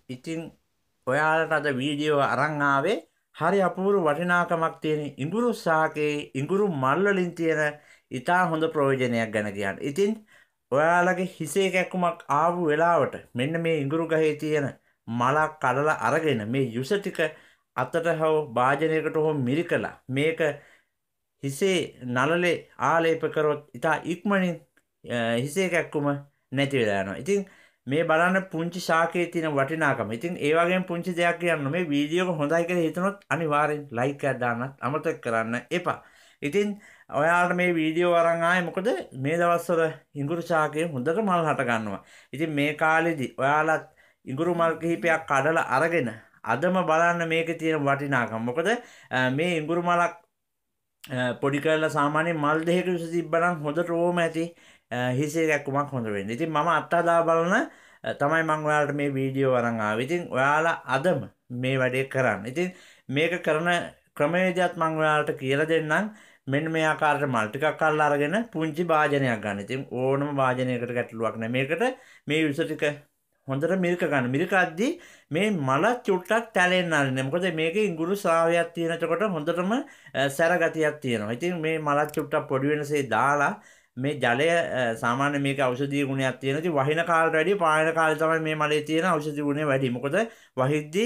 ඉතින් ඔයාලට අද වීඩියෝ අරන් ආවේ හරි අපූර්ව වටිනාකමක් තියෙන ඉඟුරු ශාකයේ ඉඟුරු මල් වලින් තියෙන ඉතා හොඳ ප්‍රයෝජනයක් ගැන කියන්න. ඉතින් ඔයාලගේ හිසේ කැක්කුමක් ආපු වෙලාවට මෙන්න මේ ඉඟුරු ගහේ තියෙන මලක් කඩලා අරගෙන මේ යුස ටික අතට හෝ භාජනයකට හෝ මිරිකලා මේක හිසේ නළලේ ආලේප කරොත් ඉතා ඉක්මනින් හිසේ කැක්කුම නැති වෙලා යනවා. ඉතින් මේ බලන්න පුංචි ශාකයේ තියෙන වටිනාකම. ඉතින් ඒ වගේම පුංචි දෙයක් කියන්න මේ වීඩියෝ එක හොඳයි කියලා හිතනොත් අනිවාර්යෙන් ලයික් එකක් දාන්නත් අමතක කරන්න එපා. ඉතින් ඔයාලට මේ වීඩියෝ අරන් ආයේ මොකද මේ දවස්වල ඉඟුරු ශාකයේ හොඳට මල් හට ගන්නවා. ඉතින් මේ කාලෙදි ඔයාලත් ඉඟුරු මල් කිහිපයක් කඩලා අරගෙන අදම බලන්න මේකේ තියෙන වටිනාකම. මොකද මේ ඉඟුරු මලක් පොඩි කරලා සාමාන්‍ය මල් දෙකක විස තිබ්බනම් හොඳට ඕම ඇති හිසේ කැක්කුමක් හොඳ වෙන්නේ. ඉතින් මම අත්හදා බලන තමයි මම ඔයාලට මේ වීඩියෝ අරන් ආවේ. ඉතින් ඔයාලා අදම මේ වැඩේ කරන්න. ඉතින් මේක කරන ක්‍රමවේදයත් මම ඔයාලට කියලා දෙන්නම්. මෙන්න මේ ආකාරයට මල් ටිකක් අල්ලලා අරගෙන පුංචි භාජනයක් ගන්න. ඉතින් ඕනම භාජනයකට ගැටලුවක් නැහැ. මේකට මේ විස ටික හොඳට මිරික ගන්න. මිරිකද්දී මේ මල චුට්ටක් තැලෙන්න ආරින්න. මොකද මේකේ ඉඟුරු ස්‍රාවයක් තියෙනකොට හොඳටම සැර ගතියක් තියෙනවා. ඉතින් මේ මල චුට්ටක් පොඩි වෙනසේ දාලා මේ ජලය සාමාන්‍ය මේක ඖෂධීය ගුණයක් තියෙනවා. ඉතින් වහින කාලයට වැඩිය පායන කාලේ තමයි මේ මලේ තියෙන ඖෂධීය ගුණය වැඩි. මොකද වහිද්දී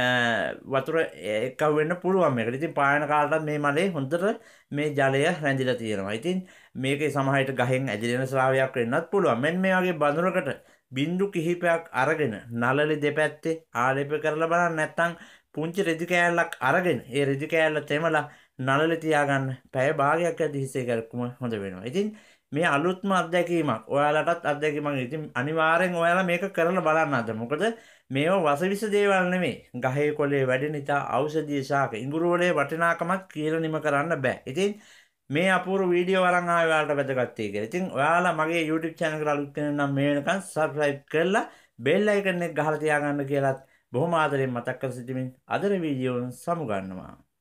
වතුර එක්කව වෙන්න පුළුවන් මේකට. ඉතින් පායන කාලටත් මේ මලේ හොඳට මේ ජලය රැඳිලා තියෙනවා. ඉතින් මේකේ සමහර විට ගහෙන් ඇදිලෙන ස්‍රාවයක් වෙන්නත් පුළුවන්. මෙන්න මේ වගේ බඳුනකට බින්දු කිහිපයක් අරගෙන නළලේ දෙපැත්තේ ආලේප කරලා බලන්න. නැත්නම් පුංචි රෙදි කෑල්ලක් අරගෙන ඒ රෙදි කෑල්ල තෙමලා නළලේ තියාගන්න. පැය භාගයක් ඇද්දි හිසේ කැක්කුම හොඳ වෙනවා. ඉතින් මේ අලුත්ම අත්දැකීමක් ඔයාලටත් අත්දැකීමක්. ඉතින් අනිවාර්යෙන් ඔයාලා මේක කරලා බලන්න අද. මොකද මේව වසවිස දේවල් නෙමෙයි. ගහේ කොළේ වැඩෙන ඉතා ඖෂධීය ශාක ඉඟුරු වලේ වටිනාකමක් කියලා නිම කරන්න බෑ. ඉතින් මේ අපූර්ව වීඩියෝ අරන් ආවේ ඔයාලට වැදගත් වෙයි කියලා. ඉතින් ඔයාලා මගේ YouTube channel එකට අලුත් කෙනෙක් නම් මේ වෙනකන් subscribe කරලා bell icon එක ගහලා තියාගන්න කියලාත් බොහොම ආදරෙන් මතක් කර සිටිමින් අදට වීඩියෝ සමු ගන්නවා.